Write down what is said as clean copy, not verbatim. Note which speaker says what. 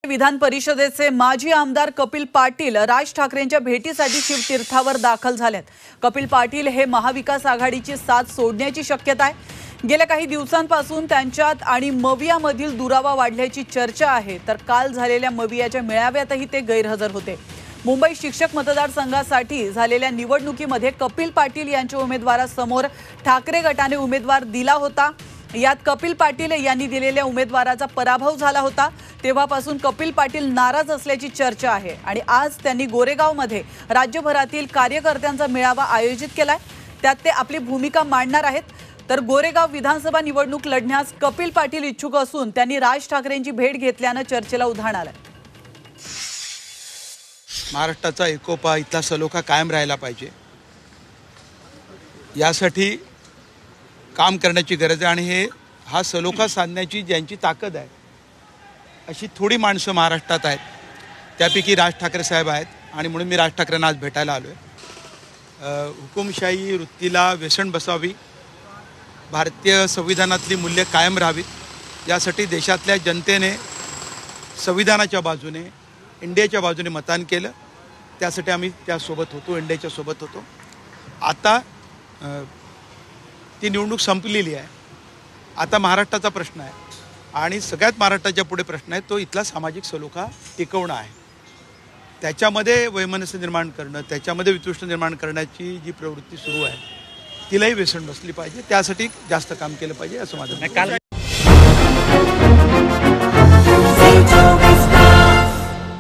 Speaker 1: विधान परिषदेचे माजी आमदार कपिल पाटील राज ठाकरेंच्या भेटीसाठी शिवतीर्थावर दाखल झालेत। कपिल पाटील हे महाविकास आघाडीची साथ सोडण्याची शक्यता आहे। गेल्या काही दिवसांपासून त्यांच्यात आणि मवियामधील दुरावा वाढल्याची चर्चा आहे। तर काल झालेल्या मवियाच्या मेळाव्यातही ते गैरहजर होते। मुंबई शिक्षक मतदारसंघासाठी झालेल्या निवडणुकीमध्ये कपिल पाटील यांच्या उमेदवारासमोर ठाकरे गटाने उमेदवार दिला होता। यात कपिल पाटील यांनी दिलेल्या उमेदवाराचा पराभव झाला होता। तेव्हापासून कपिल पाटील नाराज असल्याची चर्चा आहे आणि आज त्यांनी गोरेगावमध्ये राज्यभरातील कार्यकर्त्यांचा मेळावा आयोजित केलाय। त्यात ते आपली भूमिका मांडणार आहेत। तर गोरेगाव विधानसभा निवडणूक लढण्यास कपिल पाटील इच्छुक असून त्यांनी राज ठाकरेंची भेट घेतल्याने चर्चेला उधाण आलंय।
Speaker 2: महाराष्ट्राचा एकोपा इथला सलोखा कायम राहायला पाहिजे, यासाठी काम करण्याची गरज आहे आणि हा सलोखा साधण्याची ज्यांची ताकद आहे अशी थोडी माणसं महाराष्ट्रात आहेत। त्यापैकी राज ठाकरे साहेब आहेत आणि म्हणून मी राज ठाकरेंना आज भेटायला आलो आहे। हुकुमशाही वृत्तीला व्यसन बसावी, भारतीय संविधानातली मूल्ये कायम राहावीत, यासाठी देशातल्या जनतेने संविधानाच्या बाजूने इंडियाच्या बाजूने मतदान केलं। त्यासाठी आम्ही त्यासोबत होतो, इंडियाच्या सोबत होतो। आता ती निवडणूक संपलेली आहे। आता महाराष्ट्राचा प्रश्न आहे आणि सगळ्यात महाराष्ट्राच्या पुढे प्रश्न आहे तो इथला सामाजिक सलोखा टिकवणं आहे। त्याच्यामध्ये वैमनस्य निर्माण करणं, त्याच्यामध्ये वितृष्ण निर्माण करण्याची जी प्रवृत्ती सुरू आहे तिलाही व्यसन बसली पाहिजे। त्यासाठी जास्त काम केलं पाहिजे असं माझं